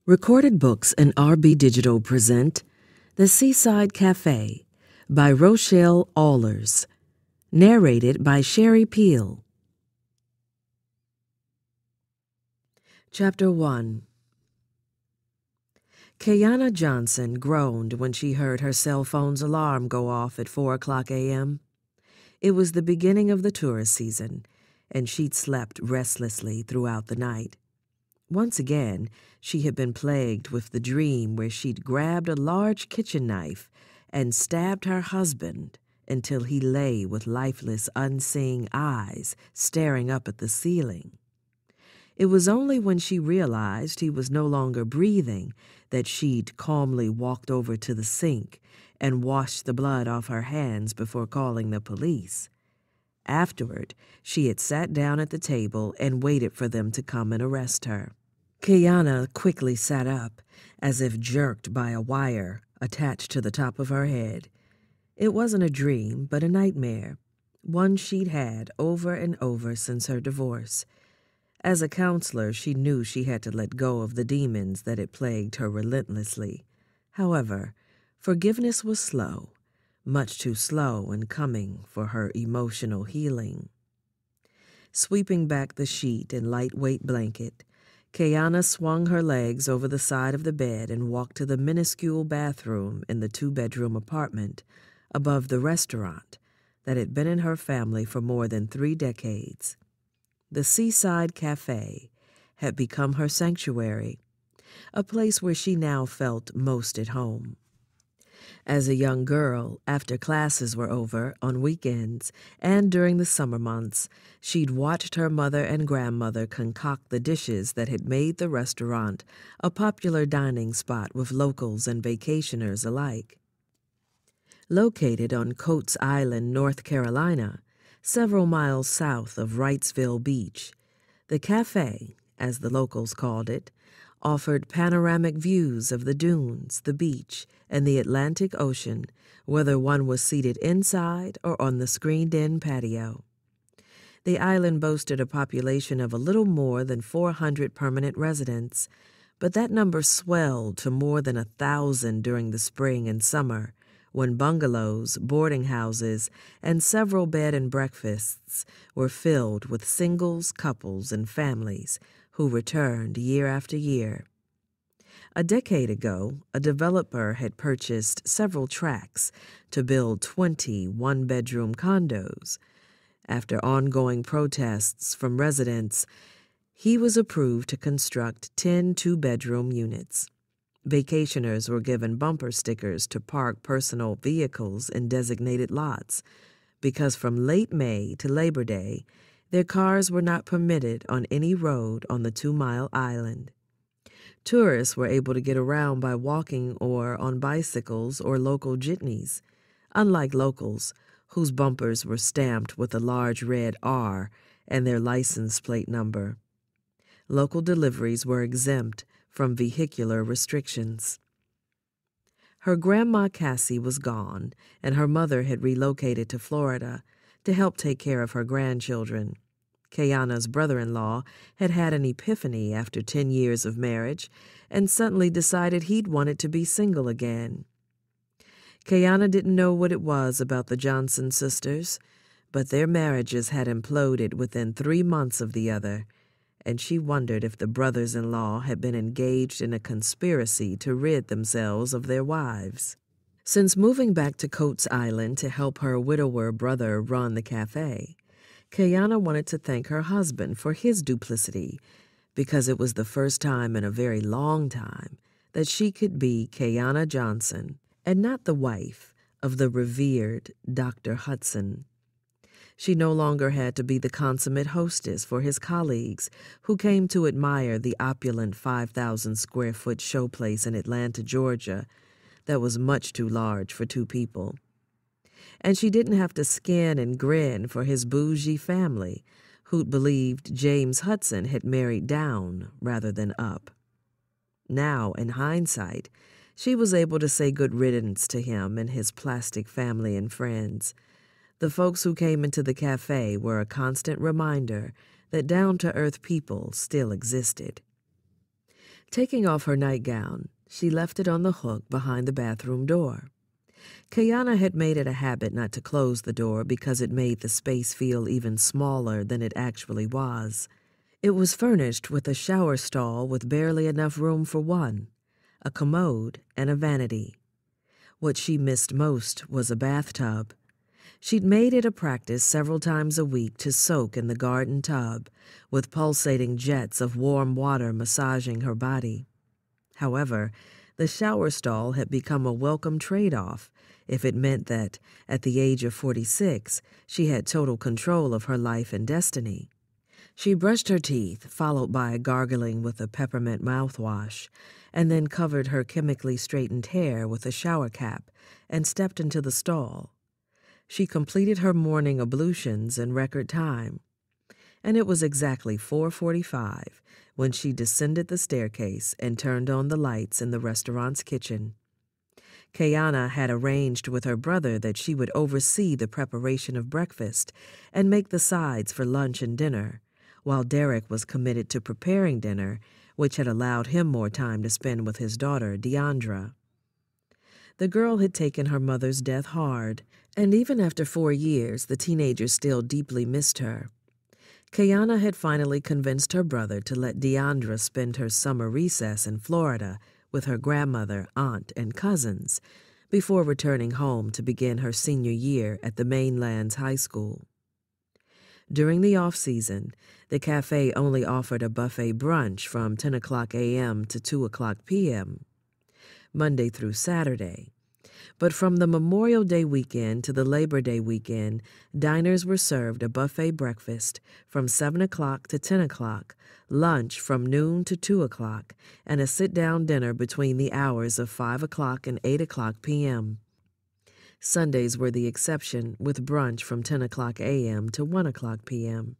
Recorded Books and RB Digital present The Seaside Cafe by Rochelle Alers. Narrated by Shari Peele. Chapter 1. Kayana Johnson groaned when she heard her cell phone's alarm go off at 4 o'clock a.m. It was the beginning of the tourist season, and she'd slept restlessly throughout the night. Once again, she had been plagued with the dream where she'd grabbed a large kitchen knife and stabbed her husband until he lay with lifeless, unseeing eyes staring up at the ceiling. It was only when she realized he was no longer breathing that she'd calmly walked over to the sink and washed the blood off her hands before calling the police. Afterward, she had sat down at the table and waited for them to come and arrest her. Kayana quickly sat up, as if jerked by a wire attached to the top of her head. It wasn't a dream, but a nightmare, one she'd had over and over since her divorce. As a counselor, she knew she had to let go of the demons that had plagued her relentlessly. However, forgiveness was slow, much too slow in coming for her emotional healing. Sweeping back the sheet and lightweight blanket, Kayana swung her legs over the side of the bed and walked to the minuscule bathroom in the two-bedroom apartment above the restaurant that had been in her family for more than 3 decades. The Seaside Cafe had become her sanctuary, a place where she now felt most at home. As a young girl, after classes were over, on weekends, and during the summer months, she'd watched her mother and grandmother concoct the dishes that had made the restaurant a popular dining spot with locals and vacationers alike. Located on Coates Island, North Carolina, several miles south of Wrightsville Beach, the cafe, as the locals called it, offered panoramic views of the dunes, the beach, and the Atlantic Ocean, whether one was seated inside or on the screened-in patio. The island boasted a population of a little more than 400 permanent residents, but that number swelled to more than 1,000 during the spring and summer, when bungalows, boarding houses, and several bed and breakfasts were filled with singles, couples, and families who returned year after year. A decade ago, a developer had purchased several tracts to build 20 one-bedroom condos. After ongoing protests from residents, he was approved to construct 10 two-bedroom units. Vacationers were given bumper stickers to park personal vehicles in designated lots, because from late May to Labor Day, their cars were not permitted on any road on the 2-mile island. Tourists were able to get around by walking or on bicycles or local jitneys, unlike locals, whose bumpers were stamped with a large red R and their license plate number. Local deliveries were exempt from vehicular restrictions. Her grandma Cassie was gone, and her mother had relocated to Florida to help take care of her grandchildren. Kayana's brother-in-law had had an epiphany after 10 years of marriage and suddenly decided he'd wanted to be single again. Kayana didn't know what it was about the Johnson sisters, but their marriages had imploded within 3 months of the other, and she wondered if the brothers-in-law had been engaged in a conspiracy to rid themselves of their wives. Since moving back to Coates Island to help her widower brother run the cafe, Kayana wanted to thank her husband for his duplicity, because it was the first time in a very long time that she could be Kayana Johnson and not the wife of the revered Dr. Hudson. She no longer had to be the consummate hostess for his colleagues who came to admire the opulent 5,000-square-foot showplace in Atlanta, Georgia, that was much too large for 2 people. And she didn't have to skin and grin for his bougie family, who'd believed James Hudson had married down rather than up. Now, in hindsight, she was able to say good riddance to him and his plastic family and friends. The folks who came into the cafe were a constant reminder that down-to-earth people still existed. Taking off her nightgown, she left it on the hook behind the bathroom door. Kayana had made it a habit not to close the door because it made the space feel even smaller than it actually was. It was furnished with a shower stall with barely enough room for one, a commode, and a vanity. What she missed most was a bathtub. She'd made it a practice several times a week to soak in the garden tub, with pulsating jets of warm water massaging her body. However, the shower stall had become a welcome trade-off if it meant that, at the age of 46, she had total control of her life and destiny. She brushed her teeth, followed by gargling with a peppermint mouthwash, and then covered her chemically straightened hair with a shower cap and stepped into the stall. She completed her morning ablutions in record time, and it was exactly 4:45 when she descended the staircase and turned on the lights in the restaurant's kitchen. Kayana had arranged with her brother that she would oversee the preparation of breakfast and make the sides for lunch and dinner, while Derek was committed to preparing dinner, which had allowed him more time to spend with his daughter, Deandra. The girl had taken her mother's death hard, and even after 4 years, the teenager still deeply missed her. Kayana had finally convinced her brother to let Deandra spend her summer recess in Florida with her grandmother, aunt, and cousins before returning home to begin her senior year at the mainland's high school. During the off-season, the cafe only offered a buffet brunch from 10 o'clock a.m. to 2 o'clock p.m., Monday through Saturday. But from the Memorial Day weekend to the Labor Day weekend, diners were served a buffet breakfast from 7 o'clock to 10 o'clock, lunch from noon to 2 o'clock, and a sit-down dinner between the hours of 5 o'clock and 8 o'clock p.m. Sundays were the exception, with brunch from 10 o'clock a.m. to 1 o'clock p.m.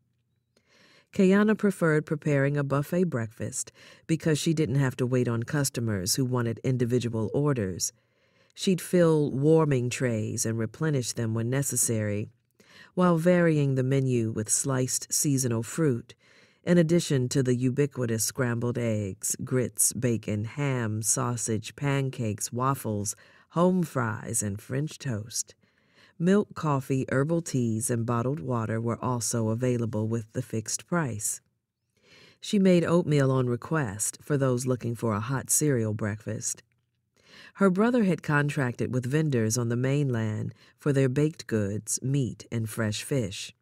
Kayana preferred preparing a buffet breakfast because she didn't have to wait on customers who wanted individual orders. She'd fill warming trays and replenish them when necessary, while varying the menu with sliced seasonal fruit, in addition to the ubiquitous scrambled eggs, grits, bacon, ham, sausage, pancakes, waffles, home fries, and French toast. Milk, coffee, herbal teas, and bottled water were also available with the fixed price. She made oatmeal on request for those looking for a hot cereal breakfast. Her brother had contracted with vendors on the mainland for their baked goods, meat, and fresh fish.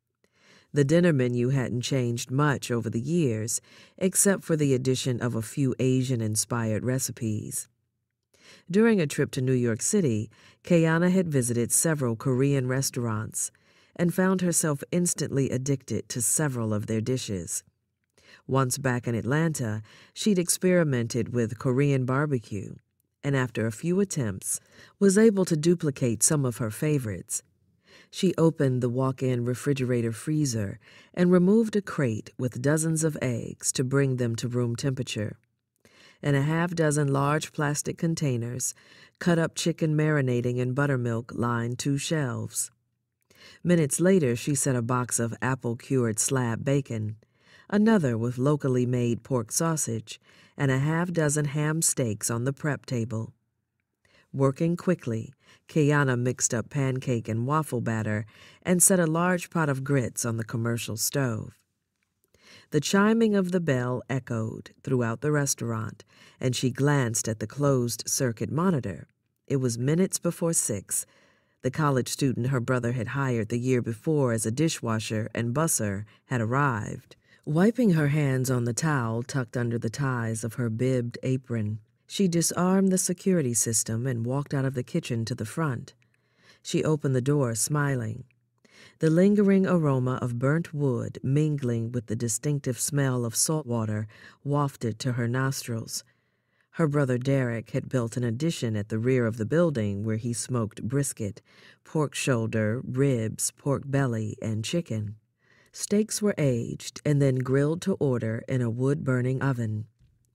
The dinner menu hadn't changed much over the years, except for the addition of a few Asian-inspired recipes. During a trip to New York City, Kayana had visited several Korean restaurants and found herself instantly addicted to several of their dishes. Once back in Atlanta, she'd experimented with Korean barbecue, and after a few attempts, was able to duplicate some of her favorites. She opened the walk-in refrigerator freezer and removed a crate with dozens of eggs to bring them to room temperature. And a half-dozen large plastic containers, cut-up chicken marinating in buttermilk lined 2 shelves. Minutes later, she set a box of apple-cured slab bacon, another with locally made pork sausage, and a half-dozen ham steaks on the prep table. Working quickly, Kayana mixed up pancake and waffle batter and set a large pot of grits on the commercial stove. The chiming of the bell echoed throughout the restaurant, and she glanced at the closed-circuit monitor. It was minutes before 6. The college student her brother had hired the year before as a dishwasher and busser had arrived. Wiping her hands on the towel tucked under the ties of her bibbed apron, she disarmed the security system and walked out of the kitchen to the front. She opened the door, smiling. The lingering aroma of burnt wood mingling with the distinctive smell of salt water wafted to her nostrils. Her brother Derek had built an addition at the rear of the building where he smoked brisket, pork shoulder, ribs, pork belly, and chicken. Steaks were aged and then grilled to order in a wood-burning oven.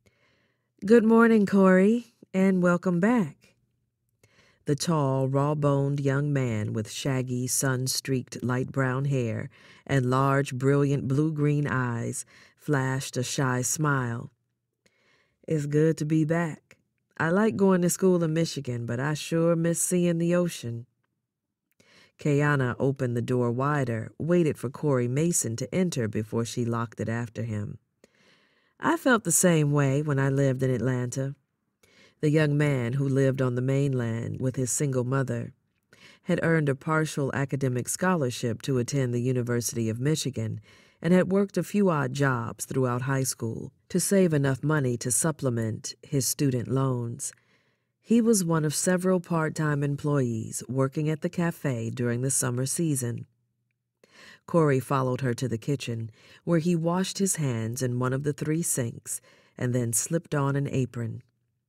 "Good morning, Corey, and welcome back." The tall, raw-boned young man with shaggy, sun-streaked light brown hair and large, brilliant blue-green eyes flashed a shy smile. It's good to be back. I like going to school in Michigan, but I sure miss seeing the ocean. Kayana opened the door wider, waited for Corey Mason to enter before she locked it after him. I felt the same way when I lived in Atlanta. The young man, who lived on the mainland with his single mother, had earned a partial academic scholarship to attend the University of Michigan and had worked a few odd jobs throughout high school to save enough money to supplement his student loans. He was one of several part-time employees working at the cafe during the summer season. Corey followed her to the kitchen, where he washed his hands in one of the 3 sinks and then slipped on an apron.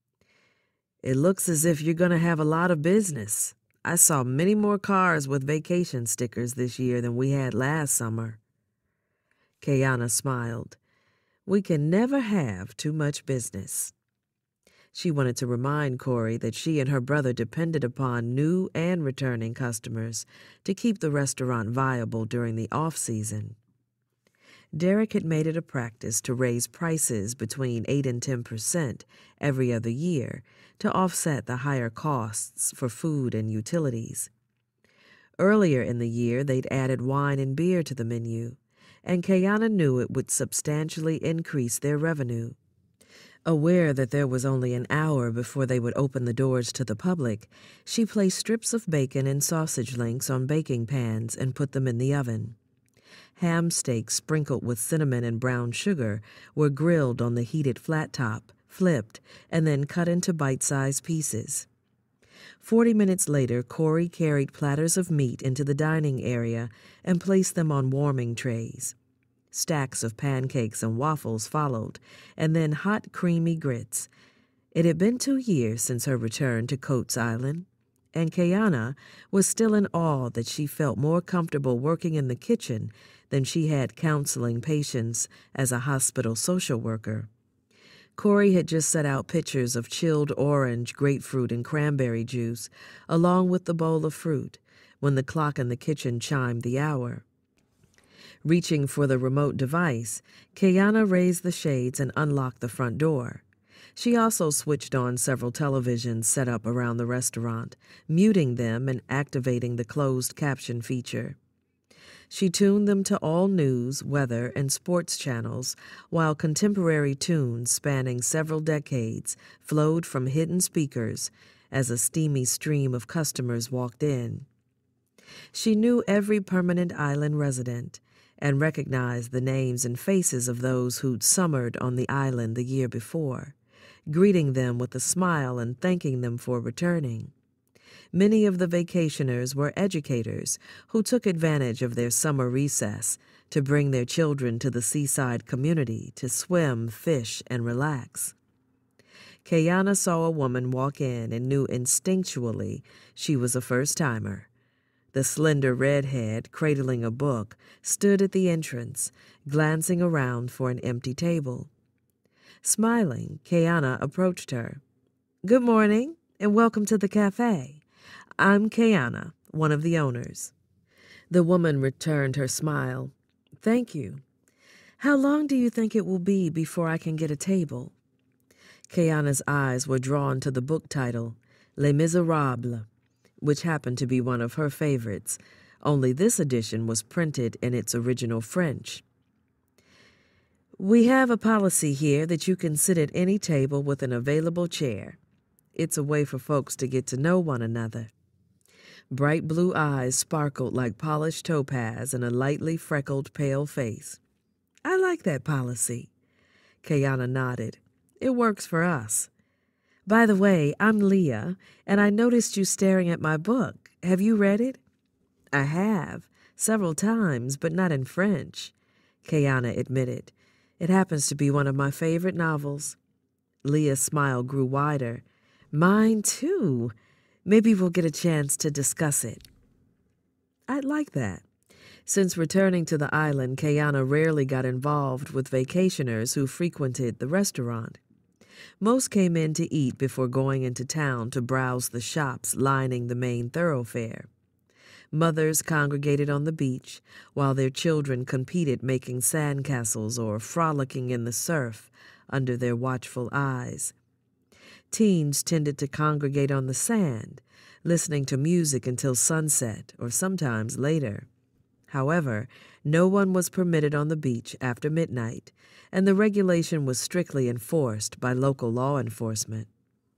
It looks as if you're going to have a lot of business. I saw many more cars with vacation stickers this year than we had last summer. Kayana smiled. We can never have too much business. She wanted to remind Corey that she and her brother depended upon new and returning customers to keep the restaurant viable during the off-season. Derek had made it a practice to raise prices between 8 and 10% every other year to offset the higher costs for food and utilities. Earlier in the year, they'd added wine and beer to the menu, and Kayana knew it would substantially increase their revenue. Aware that there was only an hour before they would open the doors to the public, she placed strips of bacon and sausage links on baking pans and put them in the oven. Ham steaks sprinkled with cinnamon and brown sugar were grilled on the heated flat top, flipped, and then cut into bite-sized pieces. 40 minutes later, Corey carried platters of meat into the dining area and placed them on warming trays. Stacks of pancakes and waffles followed, and then hot, creamy grits. It had been 2 years since her return to Coates Island, and Kayana was still in awe that she felt more comfortable working in the kitchen than she had counseling patients as a hospital social worker. Corey had just set out pitchers of chilled orange, grapefruit, and cranberry juice, along with the bowl of fruit, when the clock in the kitchen chimed the hour. Reaching for the remote device, Kayana raised the shades and unlocked the front door. She also switched on several televisions set up around the restaurant, muting them and activating the closed caption feature. She tuned them to all news, weather, and sports channels, while contemporary tunes spanning several decades flowed from hidden speakers as a steamy stream of customers walked in. She knew every permanent island resident and recognized the names and faces of those who'd summered on the island the year before, greeting them with a smile and thanking them for returning. Many of the vacationers were educators who took advantage of their summer recess to bring their children to the seaside community to swim, fish, and relax. Kayana saw a woman walk in and knew instinctually she was a first-timer. The slender redhead, cradling a book, stood at the entrance, glancing around for an empty table. Smiling, Kayana approached her. "Good morning, and welcome to the cafe. I'm Kayana, one of the owners." The woman returned her smile. "Thank you. How long do you think it will be before I can get a table?" Kayana's eyes were drawn to the book title, Les Miserables, which happened to be one of her favorites, only this edition was printed in its original French. "We have a policy here that you can sit at any table with an available chair. It's a way for folks to get to know one another." Bright blue eyes sparkled like polished topaz in a lightly freckled pale face. "I like that policy." Kayana nodded. "It works for us. By the way, I'm Leah, and I noticed you staring at my book. Have you read it?" "I have, several times, but not in French," Kayana admitted. "It happens to be one of my favorite novels." Leah's smile grew wider. "Mine, too. Maybe we'll get a chance to discuss it." "I'd like that." Since returning to the island, Kayana rarely got involved with vacationers who frequented the restaurant. Most came in to eat before going into town to browse the shops lining the main thoroughfare. Mothers congregated on the beach, while their children competed making sandcastles or frolicking in the surf, under their watchful eyes. Teens tended to congregate on the sand, listening to music until sunset or sometimes later. However, no one was permitted on the beach after midnight, and the regulation was strictly enforced by local law enforcement.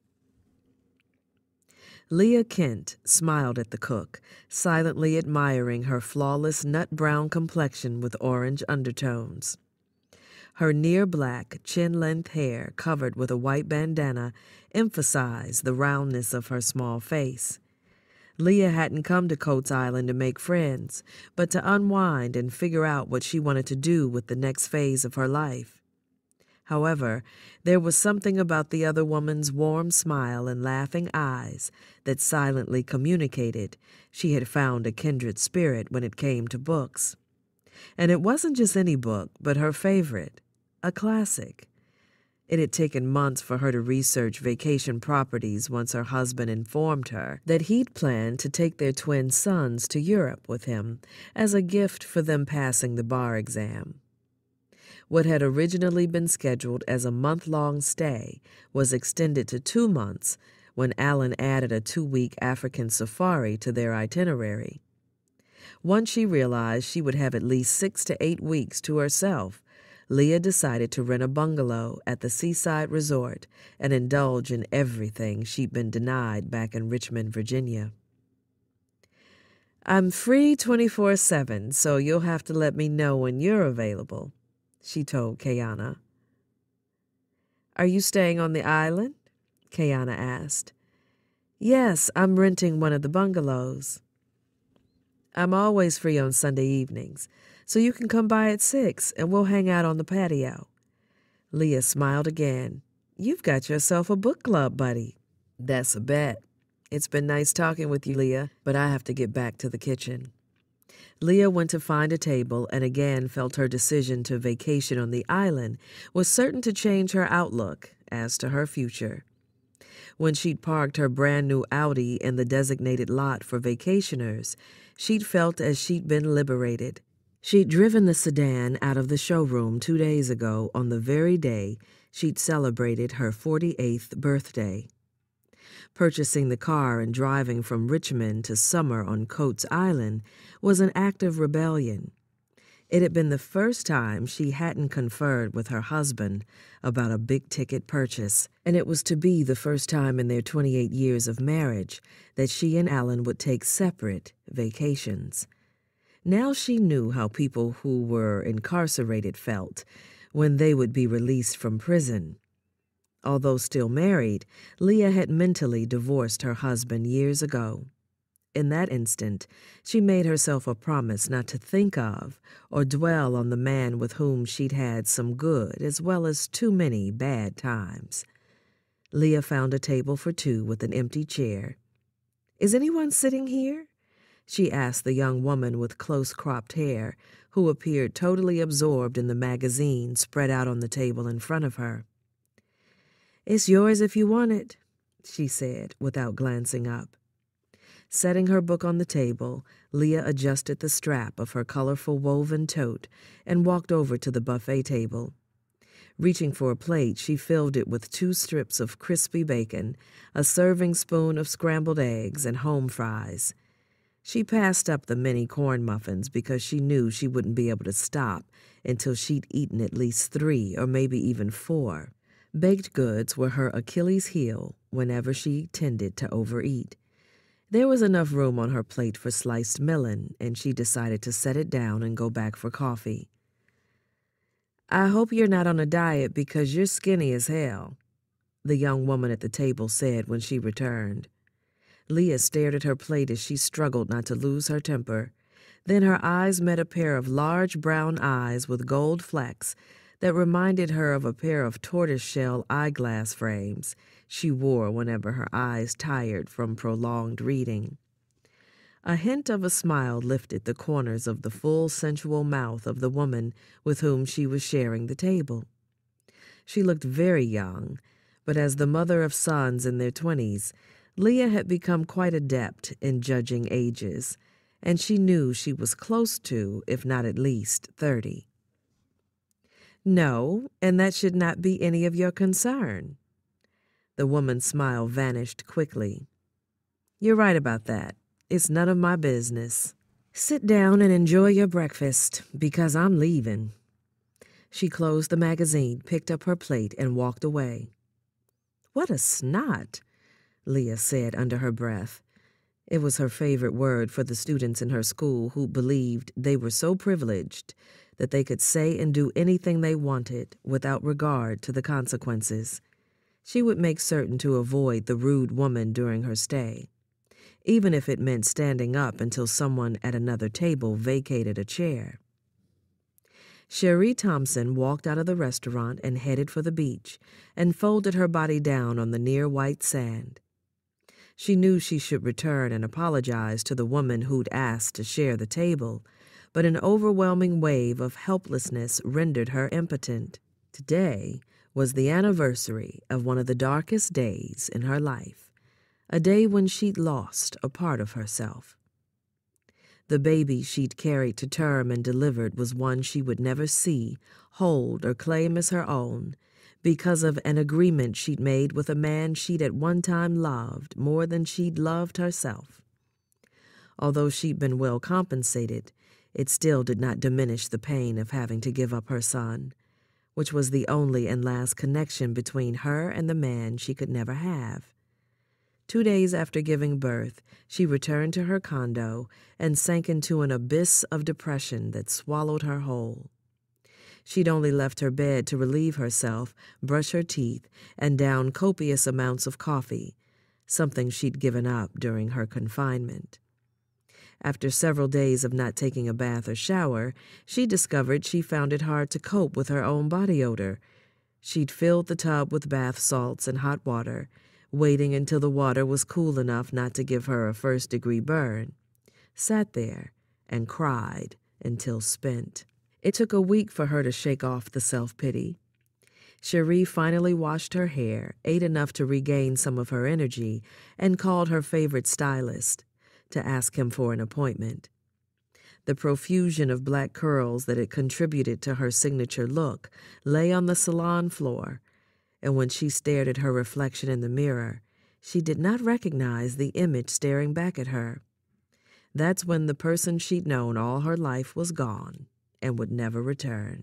Leah Kent smiled at the cook, silently admiring her flawless nut-brown complexion with orange undertones. Her near-black, chin-length hair covered with a white bandana emphasized the roundness of her small face. Leah hadn't come to Coates Island to make friends, but to unwind and figure out what she wanted to do with the next phase of her life. However, there was something about the other woman's warm smile and laughing eyes that silently communicated she had found a kindred spirit when it came to books. And it wasn't just any book, but her favorite, a classic. It had taken months for her to research vacation properties once her husband informed her that he'd planned to take their twin sons to Europe with him as a gift for them passing the bar exam. What had originally been scheduled as a month-long stay was extended to 2 months when Alan added a 2-week African safari to their itinerary. Once she realized she would have at least 6 to 8 weeks to herself, Leah decided to rent a bungalow at the Seaside Resort and indulge in everything she'd been denied back in Richmond, Virginia. "I'm free 24/7, so you'll have to let me know when you're available," she told Kayana. "Are you staying on the island?" Kayana asked. "Yes, I'm renting one of the bungalows." "I'm always free on Sunday evenings, so you can come by at 6 and we'll hang out on the patio." Leah smiled again. "You've got yourself a book club buddy." "That's a bet. It's been nice talking with you, Leah, but I have to get back to the kitchen." Leah went to find a table and again felt her decision to vacation on the island was certain to change her outlook as to her future. When she'd parked her brand-new Audi in the designated lot for vacationers, she'd felt as she'd been liberated. She'd driven the sedan out of the showroom 2 days ago on the very day she'd celebrated her 48th birthday. Purchasing the car and driving from Richmond to summer on Coates Island was an act of rebellion. It had been the first time she hadn't conferred with her husband about a big-ticket purchase, and it was to be the first time in their 28 years of marriage that she and Alan would take separate vacations. Now she knew how people who were incarcerated felt when they would be released from prison. Although still married, Leah had mentally divorced her husband years ago. In that instant, she made herself a promise not to think of or dwell on the man with whom she'd had some good as well as too many bad times. Leah found a table for 2 with an empty chair. "Is anyone sitting here?" she asked the young woman with close-cropped hair, who appeared totally absorbed in the magazine spread out on the table in front of her. "It's yours if you want it," she said, without glancing up. Setting her book on the table, Leah adjusted the strap of her colorful woven tote and walked over to the buffet table. Reaching for a plate, she filled it with 2 strips of crispy bacon, a serving spoon of scrambled eggs, and home fries. She passed up the mini corn muffins because she knew she wouldn't be able to stop until she'd eaten at least 3 or maybe even 4. Baked goods were her Achilles heel whenever she tended to overeat. There was enough room on her plate for sliced melon, and she decided to set it down and go back for coffee. "I hope you're not on a diet because you're skinny as hell," the young woman at the table said when she returned. Leah stared at her plate as she struggled not to lose her temper. Then her eyes met a pair of large brown eyes with gold flecks that reminded her of a pair of tortoiseshell eyeglass frames she wore whenever her eyes tired from prolonged reading. A hint of a smile lifted the corners of the full, sensual mouth of the woman with whom she was sharing the table. She looked very young, but as the mother of sons in their 20s, Leah had become quite adept in judging ages, and she knew she was close to, if not at least, 30. No, and that should not be any of your concern. The woman's smile vanished quickly. You're right about that. It's none of my business. Sit down and enjoy your breakfast, because I'm leaving. She closed the magazine, picked up her plate, and walked away. What a snot, Leah said under her breath. It was her favorite word for the students in her school who believed they were so privileged that they could say and do anything they wanted without regard to the consequences. She would make certain to avoid the rude woman during her stay, even if it meant standing up until someone at another table vacated a chair. Shari Thompson walked out of the restaurant and headed for the beach and folded her body down on the near white sand. She knew she should return and apologize to the woman who'd asked to share the table, but an overwhelming wave of helplessness rendered her impotent. Today was the anniversary of one of the darkest days in her life, a day when she'd lost a part of herself. The baby she'd carried to term and delivered was one she would never see, hold, or claim as her own because of an agreement she'd made with a man she'd at one time loved more than she'd loved herself. Although she'd been well compensated, it still did not diminish the pain of having to give up her son, which was the only and last connection between her and the man she could never have. 2 days after giving birth, she returned to her condo and sank into an abyss of depression that swallowed her whole. She'd only left her bed to relieve herself, brush her teeth, and down copious amounts of coffee, something she'd given up during her confinement. After several days of not taking a bath or shower, she discovered she found it hard to cope with her own body odor. She'd filled the tub with bath salts and hot water, waiting until the water was cool enough not to give her a first-degree burn, sat there and cried until spent. It took a week for her to shake off the self-pity. Shari finally washed her hair, ate enough to regain some of her energy, and called her favorite stylist to ask him for an appointment. The profusion of black curls that had contributed to her signature look lay on the salon floor, and when she stared at her reflection in the mirror, she did not recognize the image staring back at her. That's when the person she'd known all her life was gone and would never return.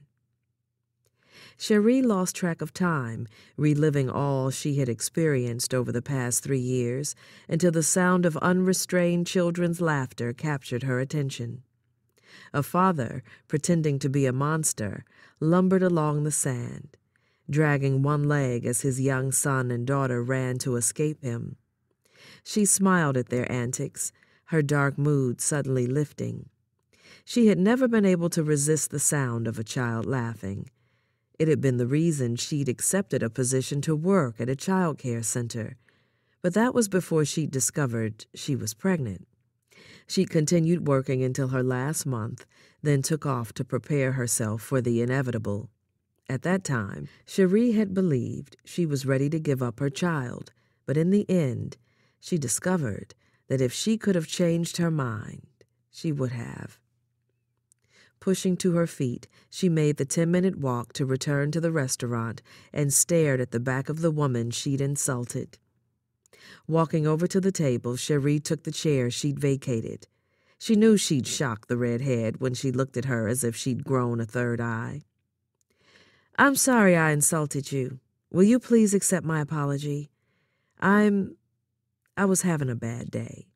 Shari lost track of time, reliving all she had experienced over the past 3 years, until the sound of unrestrained children's laughter captured her attention. A father, pretending to be a monster, lumbered along the sand, dragging one leg as his young son and daughter ran to escape him. She smiled at their antics, her dark mood suddenly lifting. She had never been able to resist the sound of a child laughing. It had been the reason she'd accepted a position to work at a child care center, but that was before she'd discovered she was pregnant. She continued working until her last month, then took off to prepare herself for the inevitable. At that time, Shari had believed she was ready to give up her child, but in the end, she discovered that if she could have changed her mind, she would have. Pushing to her feet, she made the 10-minute walk to return to the restaurant and stared at the back of the woman she'd insulted. Walking over to the table, Shari took the chair she'd vacated. She knew she'd shocked the redhead when she looked at her as if she'd grown a third eye. I'm sorry I insulted you. Will you please accept my apology? I was having a bad day.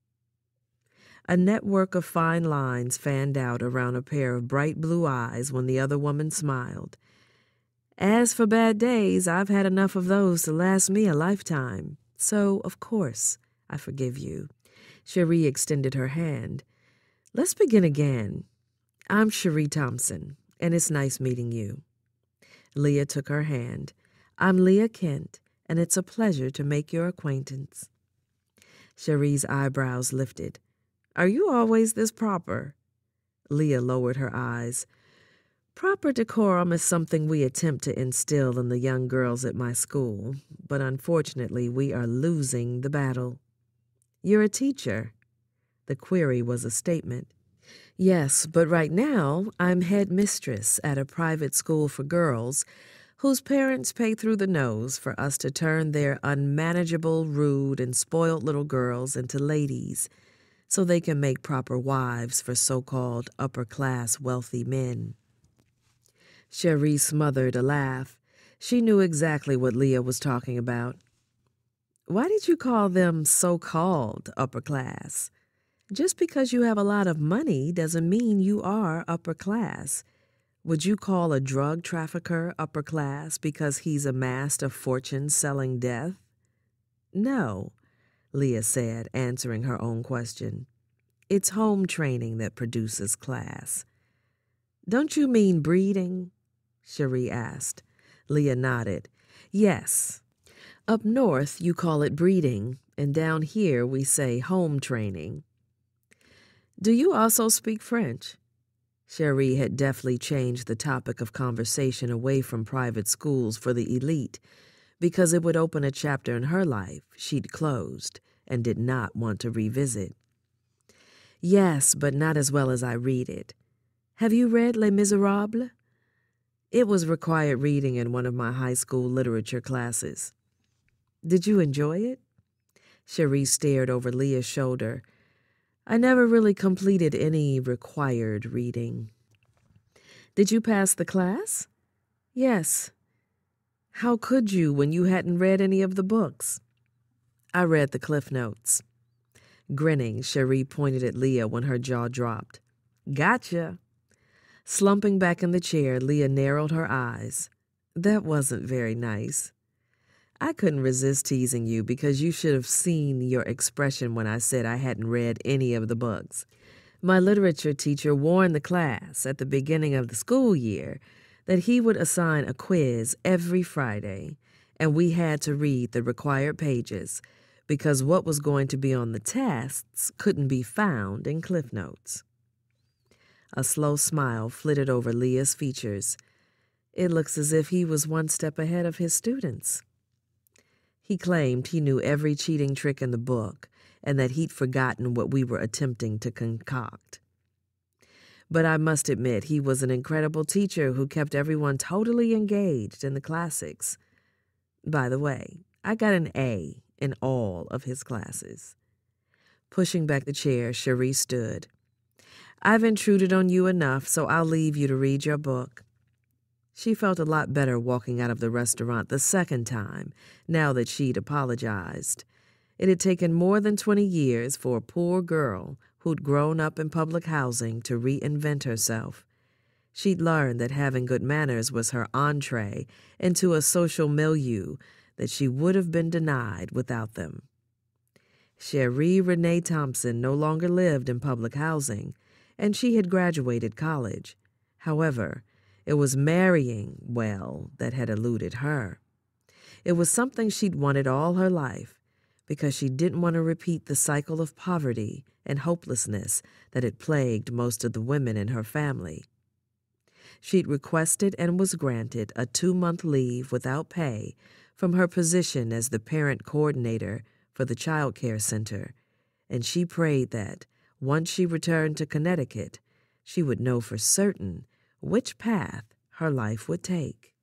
A network of fine lines fanned out around a pair of bright blue eyes when the other woman smiled. As for bad days, I've had enough of those to last me a lifetime. So, of course, I forgive you. Shari extended her hand. Let's begin again. I'm Shari Thompson, and it's nice meeting you. Leah took her hand. I'm Leah Kent, and it's a pleasure to make your acquaintance. Shari's eyebrows lifted. Are you always this proper? Leah lowered her eyes. Proper decorum is something we attempt to instill in the young girls at my school, but unfortunately we are losing the battle. You're a teacher. The query was a statement. Yes, but right now I'm head mistress at a private school for girls whose parents pay through the nose for us to turn their unmanageable, rude, and spoiled little girls into ladies so they can make proper wives for so-called upper-class wealthy men. Shari smothered a laugh. She knew exactly what Leah was talking about. Why did you call them so-called upper class? Just because you have a lot of money doesn't mean you are upper class. Would you call a drug trafficker upper class because he's amassed a fortune selling death? No, Leah said, answering her own question. It's home training that produces class. Don't you mean breeding? Shari asked. Leah nodded. Yes. Up north you call it breeding, and down here we say home training. Do you also speak French? Shari had deftly changed the topic of conversation away from private schools for the elite because it would open a chapter in her life she'd closed and did not want to revisit. Yes, but not as well as I read it. Have you read Les Miserables? It was required reading in one of my high school literature classes. Did you enjoy it? Shari stared over Leah's shoulder. I never really completed any required reading. Did you pass the class? Yes. How could you when you hadn't read any of the books? I read the Cliff Notes. Grinning, Shari pointed at Leah when her jaw dropped. Gotcha. Slumping back in the chair, Leah narrowed her eyes. That wasn't very nice. I couldn't resist teasing you because you should have seen your expression when I said I hadn't read any of the books. My literature teacher warned the class at the beginning of the school year that he would assign a quiz every Friday, and we had to read the required pages because what was going to be on the tests couldn't be found in Cliff Notes. A slow smile flitted over Leah's features. It looks as if he was one step ahead of his students. He claimed he knew every cheating trick in the book and that he'd forgotten what we were attempting to concoct. But I must admit he was an incredible teacher who kept everyone totally engaged in the classics. By the way, I got an A in all of his classes. Pushing back the chair, Shari stood. I've intruded on you enough, so I'll leave you to read your book. She felt a lot better walking out of the restaurant the second time, now that she'd apologized. It had taken more than 20 years for a poor girl who'd grown up in public housing to reinvent herself. She'd learned that having good manners was her entree into a social milieu that she would have been denied without them. Shari Renee Thompson no longer lived in public housing, and she had graduated college. However, it was marrying well that had eluded her. It was something she'd wanted all her life because she didn't want to repeat the cycle of poverty and hopelessness that had plagued most of the women in her family. She'd requested and was granted a 2-month leave without pay from her position as the parent coordinator for the child care center, and she prayed that, once she returned to Connecticut, she would know for certain which path her life would take.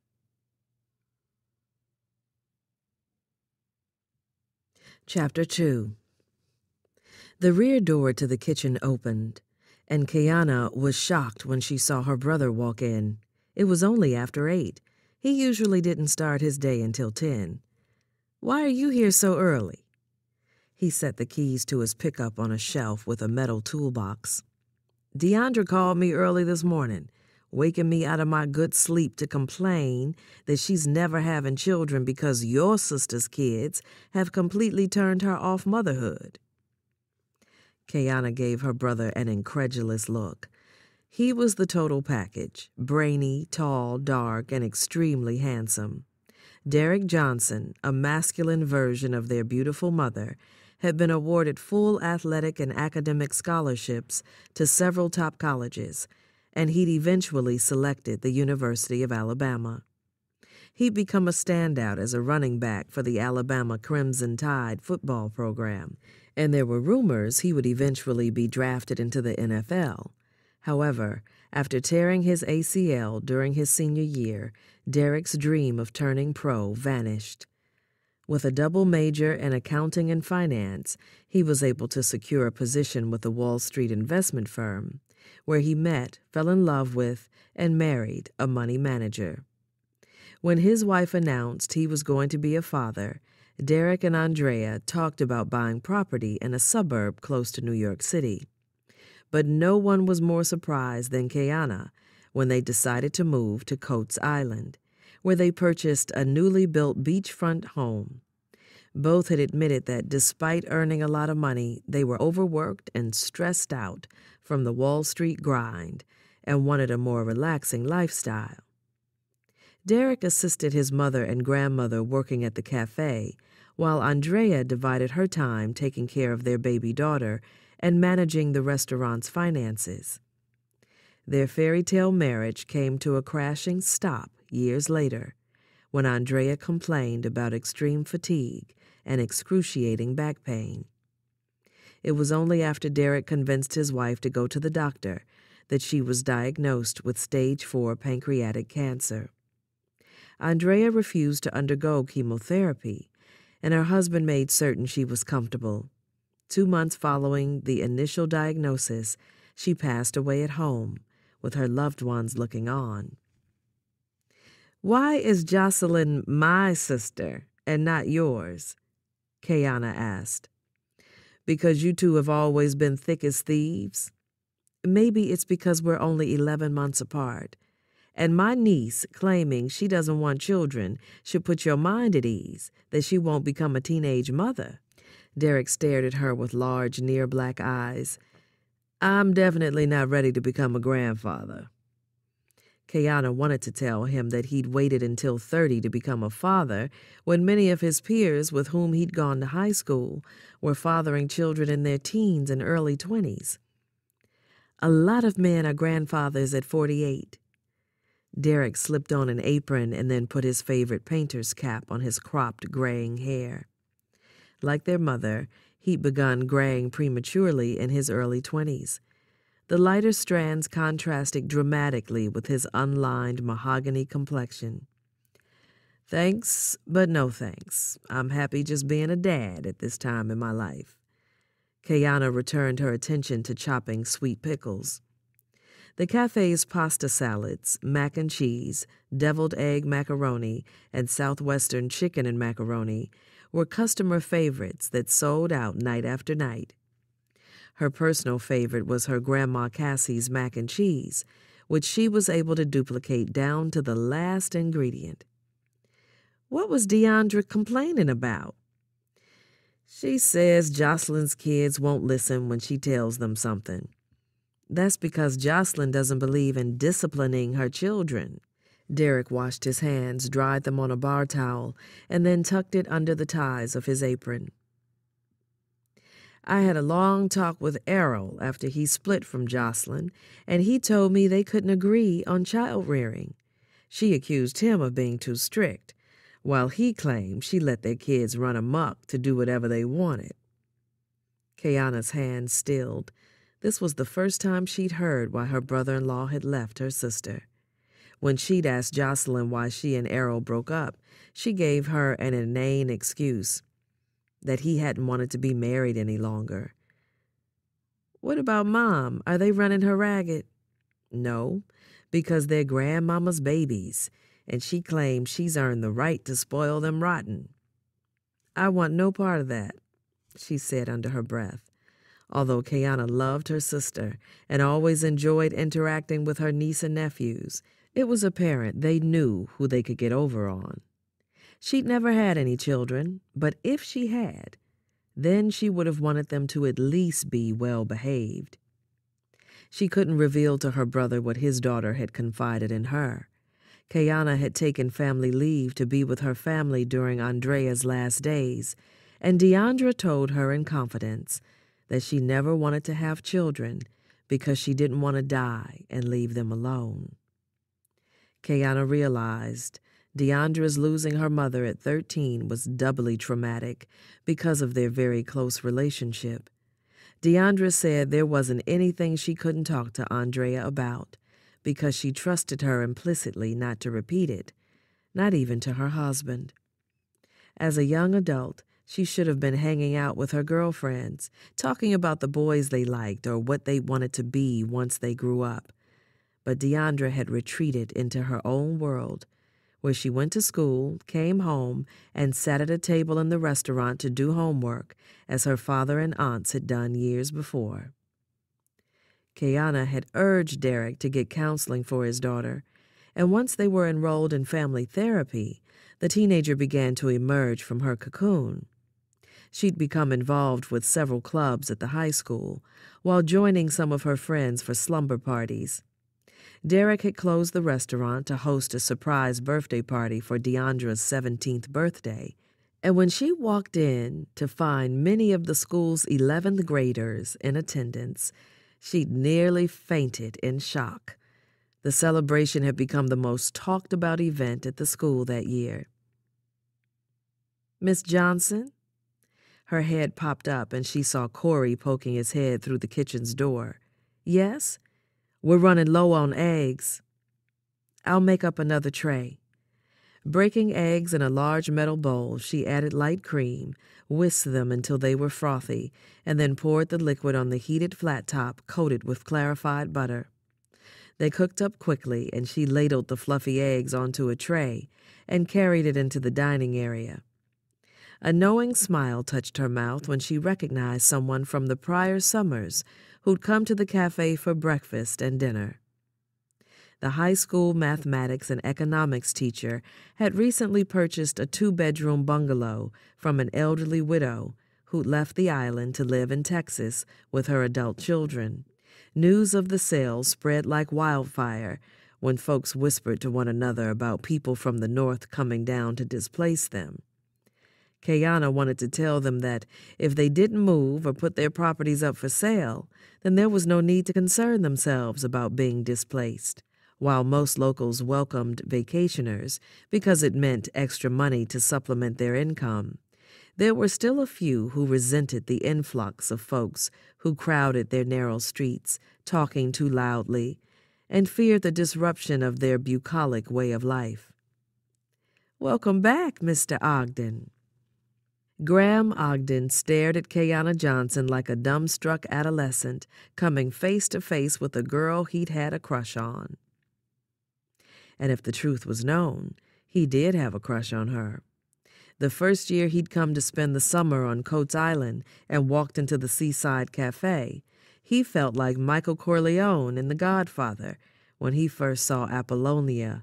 Chapter 2. The rear door to the kitchen opened, and Kayana was shocked when she saw her brother walk in. It was only after 8. He usually didn't start his day until 10. Why are you here so early? He set the keys to his pickup on a shelf with a metal toolbox. Deandra called me early this morning, waking me out of my good sleep to complain that she's never having children because your sister's kids have completely turned her off motherhood. Kayana gave her brother an incredulous look. He was the total package, brainy, tall, dark, and extremely handsome. Derek Johnson, a masculine version of their beautiful mother, had been awarded full athletic and academic scholarships to several top colleges, and he'd eventually selected the University of Alabama. He'd become a standout as a running back for the Alabama Crimson Tide football program, and there were rumors he would eventually be drafted into the NFL. However, after tearing his ACL during his senior year, Derek's dream of turning pro vanished. With a double major in accounting and finance, he was able to secure a position with a Wall Street investment firm, where he met, fell in love with, and married a money manager. When his wife announced he was going to be a father, Derek and Andrea talked about buying property in a suburb close to New York City. But no one was more surprised than Kayana when they decided to move to Coates Island, where they purchased a newly built beachfront home. Both had admitted that despite earning a lot of money, they were overworked and stressed out from the Wall Street grind and wanted a more relaxing lifestyle. Derek assisted his mother and grandmother working at the cafe, while Andrea divided her time taking care of their baby daughter and managing the restaurant's finances. Their fairy tale marriage came to a crashing stop years later, when Andrea complained about extreme fatigue and excruciating back pain. It was only after Derek convinced his wife to go to the doctor that she was diagnosed with stage 4 pancreatic cancer. Andrea refused to undergo chemotherapy, and her husband made certain she was comfortable. 2 months following the initial diagnosis, she passed away at home, with her loved ones looking on. "Why is Jocelyn my sister and not yours?" Kayana asked. "Because you two have always been thick as thieves? Maybe it's because we're only 11 months apart. And my niece claiming she doesn't want children should put your mind at ease that she won't become a teenage mother." Derek stared at her with large, near-black eyes. "I'm definitely not ready to become a grandfather." Kayana wanted to tell him that he'd waited until 30 to become a father when many of his peers with whom he'd gone to high school were fathering children in their teens and early 20s. "A lot of men are grandfathers at 48. Derek slipped on an apron and then put his favorite painter's cap on his cropped, graying hair. Like their mother, he'd begun graying prematurely in his early 20s. The lighter strands contrasted dramatically with his unlined mahogany complexion. "Thanks, but no thanks. I'm happy just being a dad at this time in my life." Kayana returned her attention to chopping sweet pickles. The cafe's pasta salads, mac and cheese, deviled egg macaroni, and southwestern chicken and macaroni were customer favorites that sold out night after night. Her personal favorite was her Grandma Cassie's mac and cheese, which she was able to duplicate down to the last ingredient. What was Deandra complaining about? "She says Jocelyn's kids won't listen when she tells them something." "That's because Jocelyn doesn't believe in disciplining her children." Derek washed his hands, dried them on a bar towel, and then tucked it under the ties of his apron. "I had a long talk with Errol after he split from Jocelyn, and he told me they couldn't agree on child rearing. She accused him of being too strict, while he claimed she let their kids run amok to do whatever they wanted." Kayana's hands stilled. This was the first time she'd heard why her brother-in-law had left her sister. When she'd asked Jocelyn why she and Errol broke up, she gave her an inane excuse, that he hadn't wanted to be married any longer. "What about Mom? Are they running her ragged?" "No, because they're Grandmama's babies, and she claims she's earned the right to spoil them rotten." "I want no part of that," she said under her breath. Although Kayana loved her sister and always enjoyed interacting with her niece and nephews, it was apparent they knew who they could get over on. She'd never had any children, but if she had, then she would have wanted them to at least be well-behaved. She couldn't reveal to her brother what his daughter had confided in her. Kayana had taken family leave to be with her family during Andrea's last days, and Deandra told her in confidence that she never wanted to have children because she didn't want to die and leave them alone. Kayana realized Deandra's losing her mother at 13 was doubly traumatic because of their very close relationship. Deandra said there wasn't anything she couldn't talk to Andrea about because she trusted her implicitly not to repeat it, not even to her husband. As a young adult, she should have been hanging out with her girlfriends, talking about the boys they liked or what they wanted to be once they grew up. But Deandra had retreated into her own world, where she went to school, came home, and sat at a table in the restaurant to do homework, as her father and aunts had done years before. Kayana had urged Derek to get counseling for his daughter, and once they were enrolled in family therapy, the teenager began to emerge from her cocoon. She'd become involved with several clubs at the high school, while joining some of her friends for slumber parties. Derek had closed the restaurant to host a surprise birthday party for Deandra's 17th birthday, and when she walked in to find many of the school's 11th graders in attendance, she'd nearly fainted in shock. The celebration had become the most talked about event at the school that year. "Miss Johnson?" Her head popped up and she saw Corey poking his head through the kitchen's door. "Yes? We're running low on eggs." "I'll make up another tray." Breaking eggs in a large metal bowl, she added light cream, whisked them until they were frothy, and then poured the liquid on the heated flat top coated with clarified butter. They cooked up quickly, and she ladled the fluffy eggs onto a tray and carried it into the dining area. A knowing smile touched her mouth when she recognized someone from the prior summers who'd come to the cafe for breakfast and dinner. The high school mathematics and economics teacher had recently purchased a 2-bedroom bungalow from an elderly widow who'd left the island to live in Texas with her adult children. News of the sale spread like wildfire when folks whispered to one another about people from the north coming down to displace them. Kayana wanted to tell them that if they didn't move or put their properties up for sale, then there was no need to concern themselves about being displaced. While most locals welcomed vacationers because it meant extra money to supplement their income, there were still a few who resented the influx of folks who crowded their narrow streets, talking too loudly, and feared the disruption of their bucolic way of life. "Welcome back, Mr. Ogden." Graham Ogden stared at Kayana Johnson like a dumbstruck adolescent coming face to face with a girl he'd had a crush on. And if the truth was known, he did have a crush on her. The first year he'd come to spend the summer on Coates Island and walked into the Seaside Cafe, he felt like Michael Corleone in The Godfather when he first saw Apollonia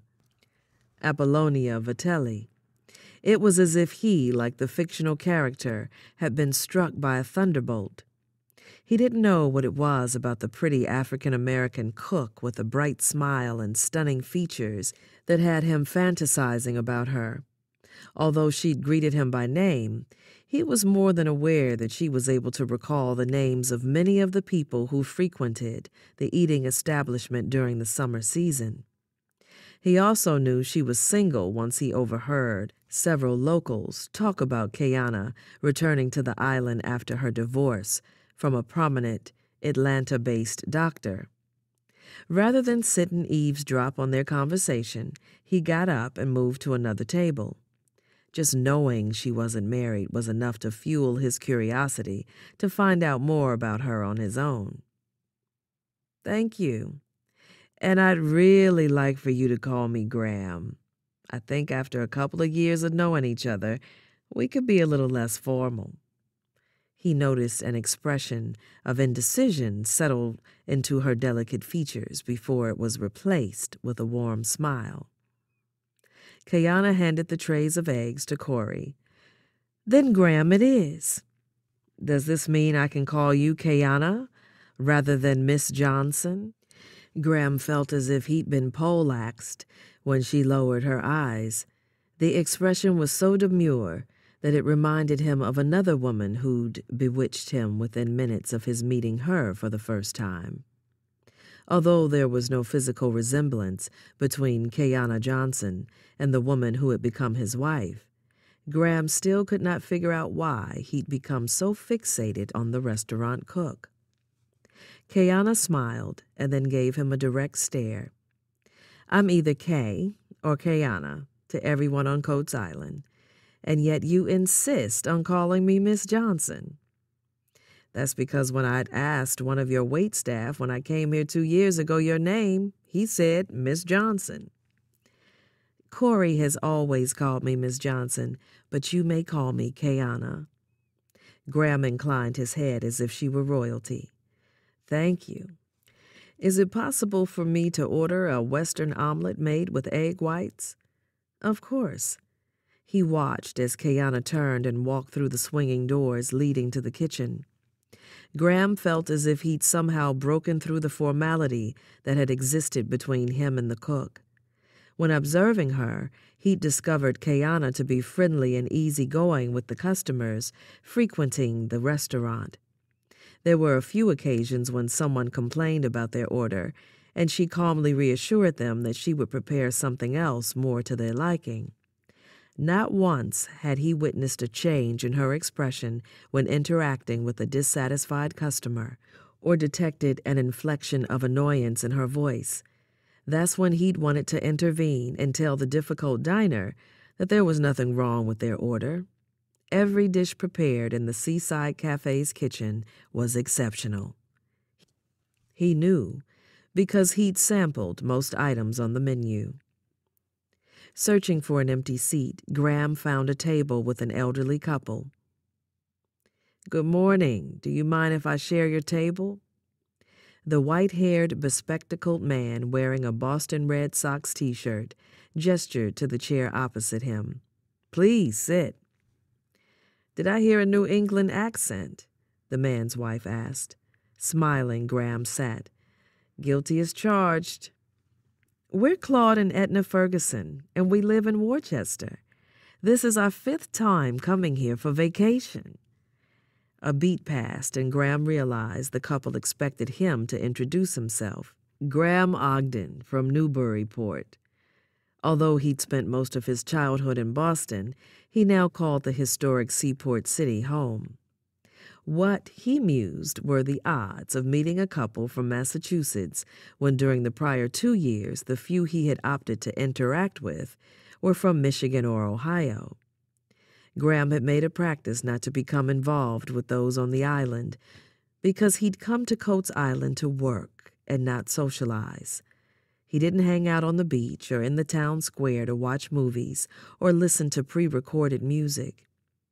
Vitelli. It was as if he, like the fictional character, had been struck by a thunderbolt. He didn't know what it was about the pretty African-American cook with a bright smile and stunning features that had him fantasizing about her. Although she'd greeted him by name, he was more than aware that she was able to recall the names of many of the people who frequented the eating establishment during the summer season. He also knew she was single once he overheard several locals talk about Kayana returning to the island after her divorce from a prominent Atlanta-based doctor. Rather than sit and eavesdrop on their conversation, he got up and moved to another table. Just knowing she wasn't married was enough to fuel his curiosity to find out more about her on his own. "Thank you. And I'd really like for you to call me Graham. I think after a couple of years of knowing each other, we could be a little less formal." He noticed an expression of indecision settle into her delicate features before it was replaced with a warm smile. Kayana handed the trays of eggs to Corey. "Then Graham it is. Does this mean I can call you Kayana rather than Miss Johnson?" Graham felt as if he'd been poleaxed when she lowered her eyes. The expression was so demure that it reminded him of another woman who'd bewitched him within minutes of his meeting her for the first time. Although there was no physical resemblance between Kayana Johnson and the woman who had become his wife, Graham still could not figure out why he'd become so fixated on the restaurant cook. Kayana smiled and then gave him a direct stare. "I'm either Kay or Kayana to everyone on Coates Island, and yet you insist on calling me Miss Johnson." "That's because when I'd asked one of your wait staff when I came here 2 years ago your name, he said Miss Johnson." "Corey has always called me Miss Johnson, but you may call me Kayana." Graham inclined his head as if she were royalty. "Thank you. Is it possible for me to order a Western omelet made with egg whites?" "Of course." He watched as Kayana turned and walked through the swinging doors leading to the kitchen. Graham felt as if he'd somehow broken through the formality that had existed between him and the cook. When observing her, he'd discovered Kayana to be friendly and easygoing with the customers frequenting the restaurant. There were a few occasions when someone complained about their order, and she calmly reassured them that she would prepare something else more to their liking. Not once had he witnessed a change in her expression when interacting with a dissatisfied customer, or detected an inflection of annoyance in her voice. That's when he'd wanted to intervene and tell the difficult diner that there was nothing wrong with their order. Every dish prepared in the Seaside Café's kitchen was exceptional. He knew because he'd sampled most items on the menu. Searching for an empty seat, Graham found a table with an elderly couple. "Good morning. Do you mind if I share your table?" The white-haired, bespectacled man wearing a Boston Red Sox t-shirt gestured to the chair opposite him. "Please sit." "Did I hear a New England accent?" the man's wife asked. Smiling, Graham sat. "Guilty as charged." "We're Claude and Edna Ferguson, and we live in Worcester. This is our 5th time coming here for vacation." A beat passed, and Graham realized the couple expected him to introduce himself. Graham Ogden from Newburyport. Although he'd spent most of his childhood in Boston, he now called the historic seaport city home. What, he mused, were the odds of meeting a couple from Massachusetts when during the prior 2 years the few he had opted to interact with were from Michigan or Ohio. Graham had made a practice not to become involved with those on the island because he'd come to Coates Island to work and not socialize. He didn't hang out on the beach or in the town square to watch movies or listen to pre-recorded music.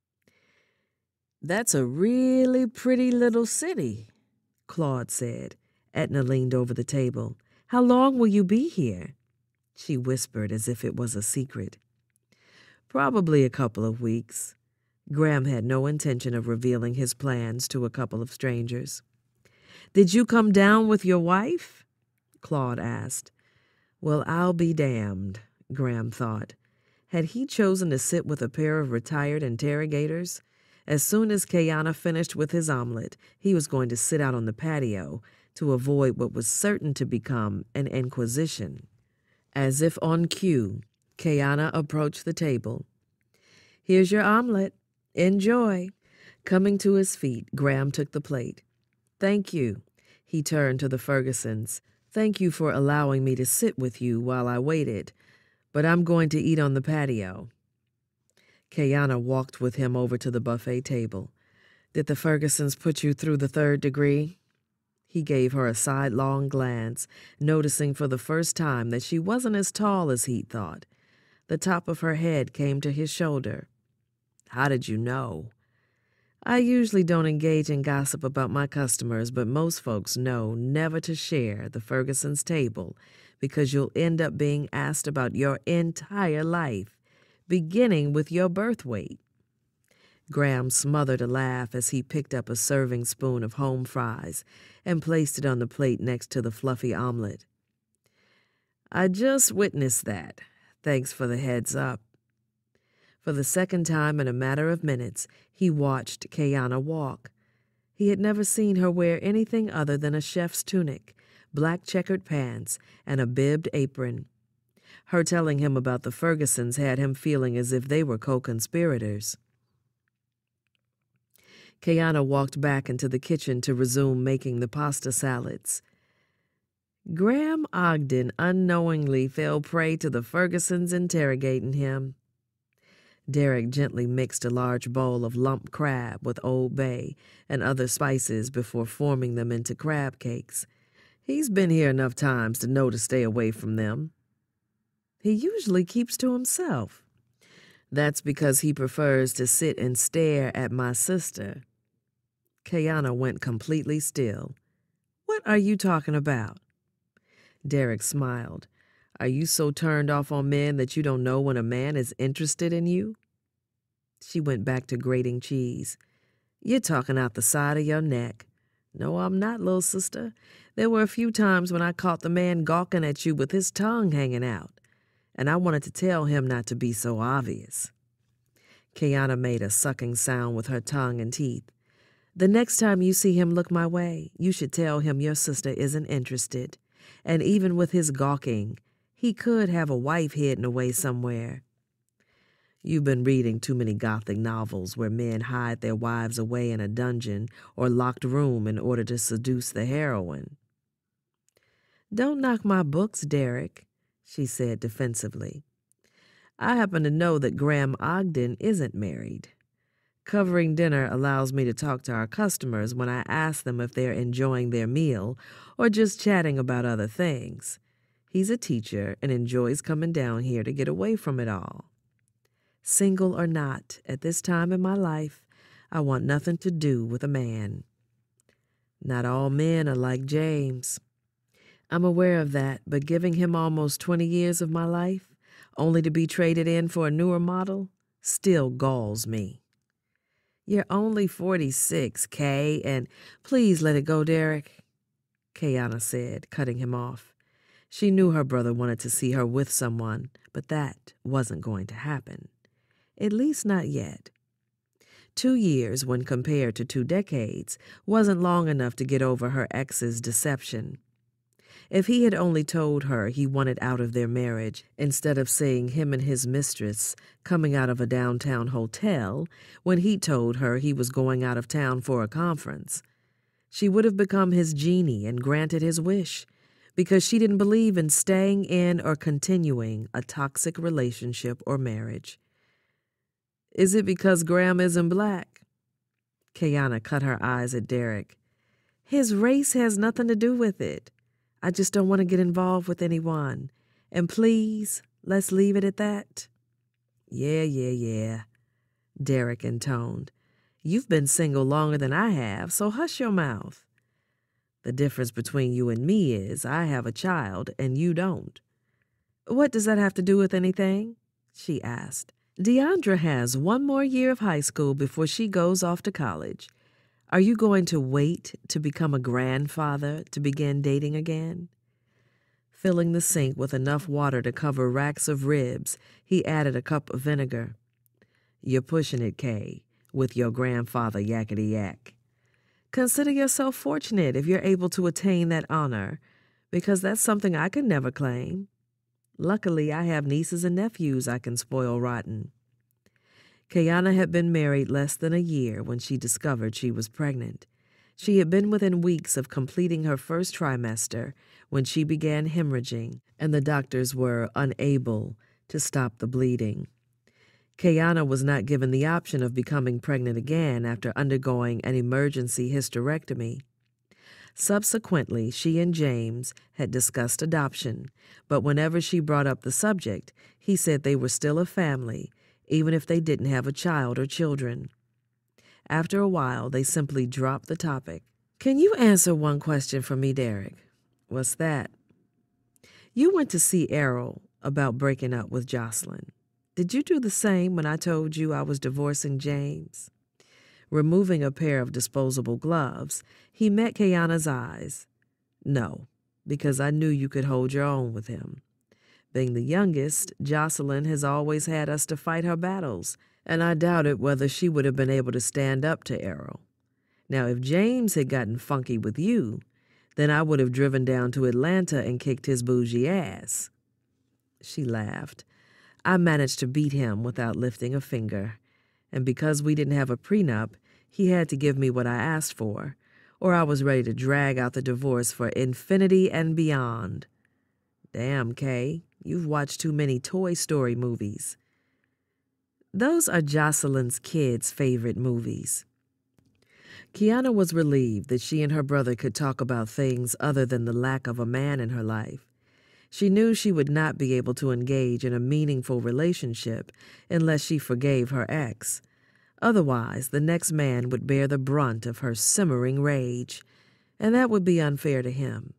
"That's a really pretty little city," Claude said. Edna leaned over the table. "How long will you be here?" She whispered as if it was a secret. "Probably a couple of weeks." Graham had no intention of revealing his plans to a couple of strangers. "Did you come down with your wife?" Claude asked. Well, I'll be damned, Graham thought. Had he chosen to sit with a pair of retired interrogators? As soon as Kayana finished with his omelet, he was going to sit out on the patio to avoid what was certain to become an inquisition. As if on cue, Kayana approached the table. "Here's your omelet. Enjoy." Coming to his feet, Graham took the plate. "Thank you." He turned to the Fergusons. "Thank you for allowing me to sit with you while I waited, but I'm going to eat on the patio." Kayana walked with him over to the buffet table. "Did the Fergusons put you through the 3rd degree?" He gave her a sidelong glance, noticing for the first time that she wasn't as tall as he'd thought. The top of her head came to his shoulder. "How did you know?" "I usually don't engage in gossip about my customers, but most folks know never to share the Fergusons' table because you'll end up being asked about your entire life, beginning with your birth weight." Graham smothered a laugh as he picked up a serving spoon of home fries and placed it on the plate next to the fluffy omelet. "I just witnessed that. Thanks for the heads up." For the second time in a matter of minutes, he watched Kayana walk. He had never seen her wear anything other than a chef's tunic, black checkered pants, and a bibbed apron. Her telling him about the Fergusons had him feeling as if they were co-conspirators. Kayana walked back into the kitchen to resume making the pasta salads. Graham Ogden unknowingly fell prey to the Fergusons interrogating him. Derek gently mixed a large bowl of lump crab with Old Bay and other spices before forming them into crab cakes. He's been here enough times to know to stay away from them. He usually keeps to himself. That's because he prefers to sit and stare at my sister. Kayana went completely still. What are you talking about? Derek smiled. Are you so turned off on men that you don't know when a man is interested in you? She went back to grating cheese. You're talking out the side of your neck. No, I'm not, little sister. There were a few times when I caught the man gawking at you with his tongue hanging out, and I wanted to tell him not to be so obvious. Kayana made a sucking sound with her tongue and teeth. The next time you see him look my way, you should tell him your sister isn't interested. And even with his gawking, he could have a wife hidden away somewhere. You've been reading too many Gothic novels where men hide their wives away in a dungeon or locked room in order to seduce the heroine. Don't knock my books, Derek, she said defensively. I happen to know that Graham Ogden isn't married. Covering dinner allows me to talk to our customers when I ask them if they're enjoying their meal or just chatting about other things. He's a teacher and enjoys coming down here to get away from it all. Single or not, at this time in my life, I want nothing to do with a man. Not all men are like James. I'm aware of that, but giving him almost 20 years of my life, only to be traded in for a newer model, still galls me. You're only 46, Kay, and please let it go, Derek, Kayana said, cutting him off. She knew her brother wanted to see her with someone, but that wasn't going to happen. At least not yet. 2 years, when compared to 2 decades, wasn't long enough to get over her ex's deception. If he had only told her he wanted out of their marriage instead of seeing him and his mistress coming out of a downtown hotel when he told her he was going out of town for a conference, she would have become his genie and granted his wish because she didn't believe in staying in or continuing a toxic relationship or marriage. Is it because Graham isn't black? Kayana cut her eyes at Derek. His race has nothing to do with it. I just don't want to get involved with anyone. And please, let's leave it at that. Yeah, Derek intoned. You've been single longer than I have, so hush your mouth. The difference between you and me is I have a child and you don't. What does that have to do with anything? She asked. Deandra has 1 more year of high school before she goes off to college. Are you going to wait to become a grandfather to begin dating again? Filling the sink with enough water to cover racks of ribs, he added a cup of vinegar. You're pushing it, Kay, with your grandfather yakety-yak. Consider yourself fortunate if you're able to attain that honor, because that's something I could never claim. Luckily, I have nieces and nephews I can spoil rotten. Kayana had been married less than a year when she discovered she was pregnant. She had been within weeks of completing her first trimester when she began hemorrhaging, and the doctors were unable to stop the bleeding. Kayana was not given the option of becoming pregnant again after undergoing an emergency hysterectomy. Subsequently, she and James had discussed adoption, but whenever she brought up the subject, he said they were still a family, even if they didn't have a child or children. After a while, they simply dropped the topic. Can you answer one question for me, Derek? What's that? You went to see Errol about breaking up with Jocelyn. Did you do the same when I told you I was divorcing James? Removing a pair of disposable gloves, he met Kayana's eyes. No, because I knew you could hold your own with him. Being the youngest, Jocelyn has always had us to fight her battles, and I doubted whether she would have been able to stand up to Errol. Now, if James had gotten funky with you, then I would have driven down to Atlanta and kicked his bougie ass. She laughed. I managed to beat him without lifting a finger. And because we didn't have a prenup, he had to give me what I asked for, or I was ready to drag out the divorce for infinity and beyond. Damn, Kay, you've watched too many Toy Story movies. Those are Jocelyn's kids' favorite movies. Kayana was relieved that she and her brother could talk about things other than the lack of a man in her life. She knew she would not be able to engage in a meaningful relationship unless she forgave her ex. Otherwise, the next man would bear the brunt of her simmering rage, and that would be unfair to him.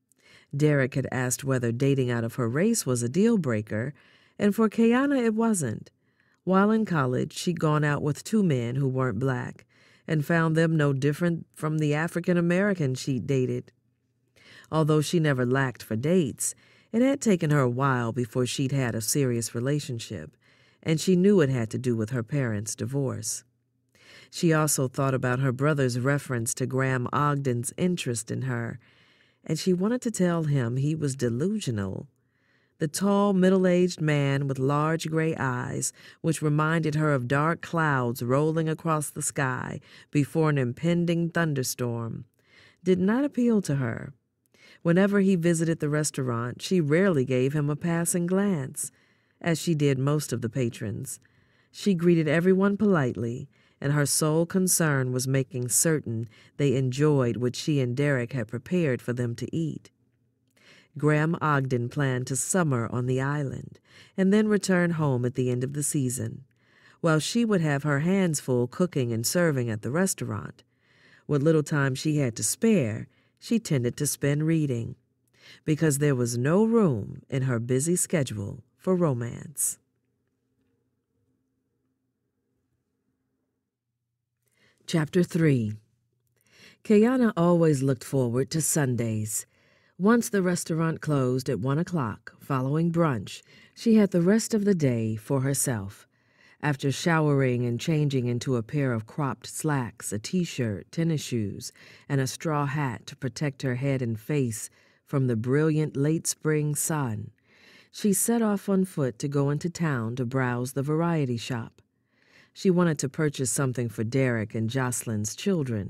Derek had asked whether dating out of her race was a deal-breaker, and for Kayana it wasn't. While in college, she'd gone out with 2 men who weren't black, and found them no different from the African-Americans she'd dated. Although she never lacked for dates, it had taken her a while before she'd had a serious relationship, and she knew it had to do with her parents' divorce. She also thought about her brother's reference to Graham Ogden's interest in her, and she wanted to tell him he was delusional. The tall, middle-aged man with large gray eyes, which reminded her of dark clouds rolling across the sky before an impending thunderstorm, did not appeal to her. Whenever he visited the restaurant, she rarely gave him a passing glance, as she did most of the patrons. She greeted everyone politely, and her sole concern was making certain they enjoyed what she and Derek had prepared for them to eat. Graham Ogden planned to summer on the island and then return home at the end of the season, while she would have her hands full cooking and serving at the restaurant. What little time she had to spare, she tended to spend reading, because there was no room in her busy schedule for romance. Chapter 3. Kayana always looked forward to Sundays. Once the restaurant closed at 1 o'clock, following brunch, she had the rest of the day for herself. After showering and changing into a pair of cropped slacks, a t-shirt, tennis shoes, and a straw hat to protect her head and face from the brilliant late spring sun, she set off on foot to go into town to browse the variety shop. She wanted to purchase something for Derek and Jocelyn's children.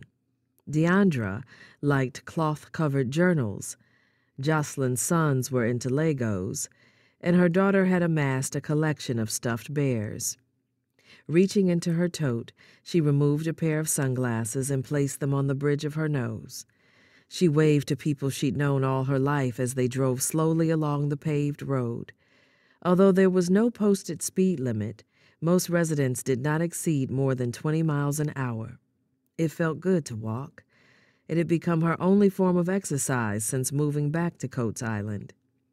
Deandra liked cloth-covered journals. Jocelyn's sons were into Legos, and her daughter had amassed a collection of stuffed bears. Reaching into her tote, she removed a pair of sunglasses and placed them on the bridge of her nose. She waved to people she'd known all her life as they drove slowly along the paved road. Although there was no posted speed limit, most residents did not exceed more than 20 miles an hour. It felt good to walk. It had become her only form of exercise since moving back to Coates Island.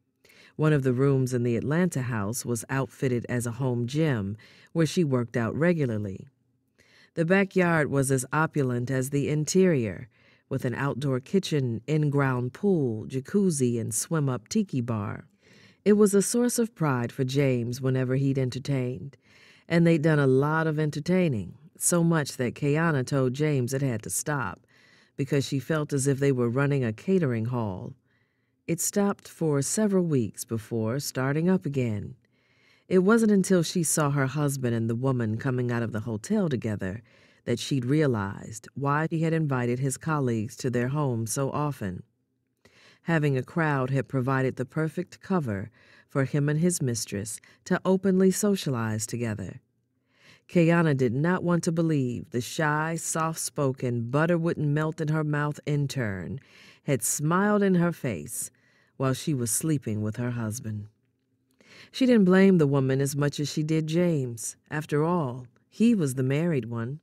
One of the rooms in the Atlanta house was outfitted as a home gym where she worked out regularly. The backyard was as opulent as the interior, with an outdoor kitchen, in-ground pool, jacuzzi, and swim-up tiki bar. It was a source of pride for James whenever he'd entertained, and they'd done a lot of entertaining, so much that Kayana told James it had to stop, because she felt as if they were running a catering hall. It stopped for several weeks before starting up again. It wasn't until she saw her husband and the woman coming out of the hotel together that she'd realized why he had invited his colleagues to their home so often. Having a crowd had provided the perfect cover for him and his mistress to openly socialize together. Kayana did not want to believe the shy, soft-spoken, butter-wouldn't-melt-in-her-mouth intern had smiled in her face while she was sleeping with her husband. She didn't blame the woman as much as she did James. After all, he was the married one.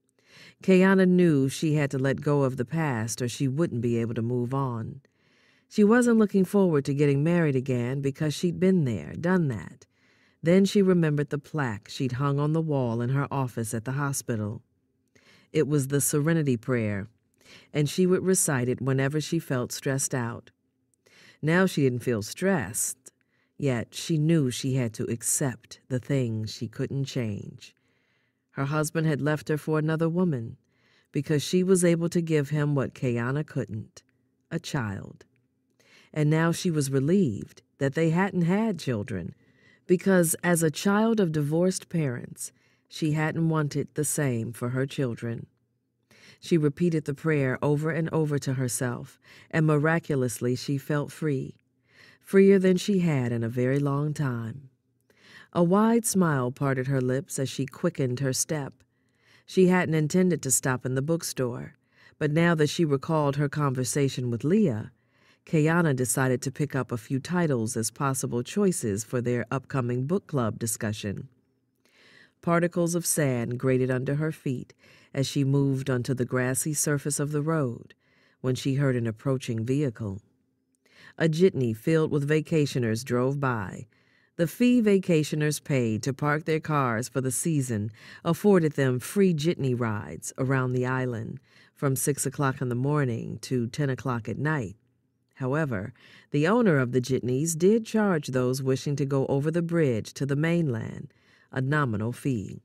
Kayana knew she had to let go of the past or she wouldn't be able to move on. She wasn't looking forward to getting married again because she'd been there, done that. Then she remembered the plaque she'd hung on the wall in her office at the hospital. It was the Serenity Prayer, and she would recite it whenever she felt stressed out. Now she didn't feel stressed, yet she knew she had to accept the things she couldn't change. Her husband had left her for another woman because she was able to give him what Kayana couldn't, a child. And now she was relieved that they hadn't had children, because as a child of divorced parents, she hadn't wanted the same for her children. She repeated the prayer over and over to herself, and miraculously she felt free, freer than she had in a very long time. A wide smile parted her lips as she quickened her step. She hadn't intended to stop in the bookstore, but now that she recalled her conversation with Leah, Kayana decided to pick up a few titles as possible choices for their upcoming book club discussion. Particles of sand grated under her feet as she moved onto the grassy surface of the road when she heard an approaching vehicle. A jitney filled with vacationers drove by. The fee vacationers paid to park their cars for the season afforded them free jitney rides around the island from 6 o'clock in the morning to 10 o'clock at night. However, the owner of the jitneys did charge those wishing to go over the bridge to the mainland a nominal fee.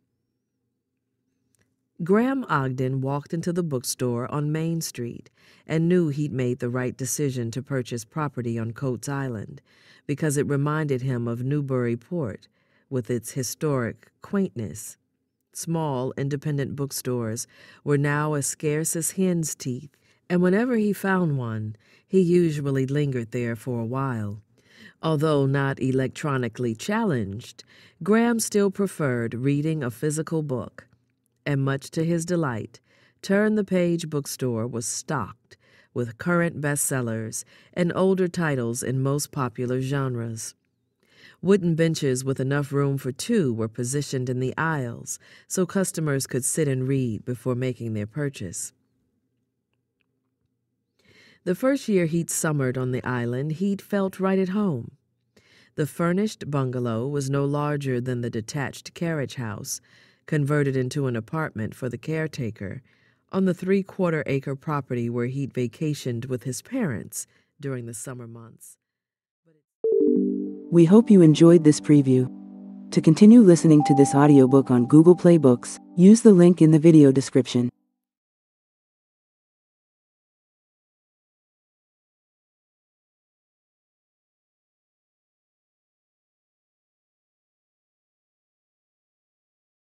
Graham Ogden walked into the bookstore on Main Street and knew he'd made the right decision to purchase property on Coates Island because it reminded him of Newburyport with its historic quaintness. Small, independent bookstores were now as scarce as hen's teeth, and whenever he found one, he usually lingered there for a while. Although not electronically challenged, Graham still preferred reading a physical book, and much to his delight, Turn the Page bookstore was stocked with current bestsellers and older titles in most popular genres. Wooden benches with enough room for two were positioned in the aisles so customers could sit and read before making their purchase. The first year he'd summered on the island, he'd felt right at home. The furnished bungalow was no larger than the detached carriage house, converted into an apartment for the caretaker, on the 3/4-acre property where he'd vacationed with his parents during the summer months. We hope you enjoyed this preview. To continue listening to this audiobook on Google Play Books, use the link in the video description.